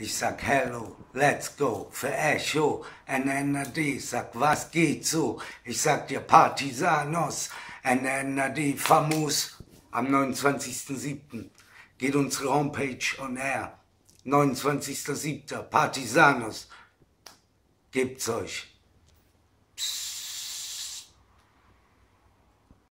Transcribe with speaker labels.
Speaker 1: Ich sag Hello, let's go, für Echo, N.e.n.a.d, sag was geht so? Ich sag dir Partizanos, N.e.n.a.d, famos. Am 29.07. geht unsere Homepage on air. 29.07. Partizanos. Gebt's euch. Psst.